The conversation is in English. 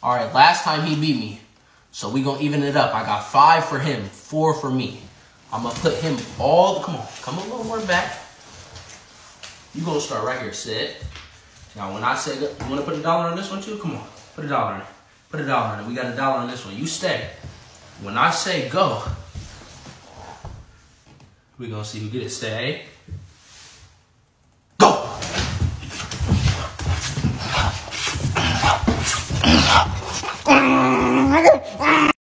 All right, last time he beat me. So we gonna even it up. I got 5 for him, 4 for me. I'm gonna put him all, come a little more back. You gonna start right here, sit. Now when I say, you wanna put $1 on this one too? Come on, put $1 on it. Put $1 on it. We got $1 on this one. You stay. When I say go, we gonna see who get it. Stay.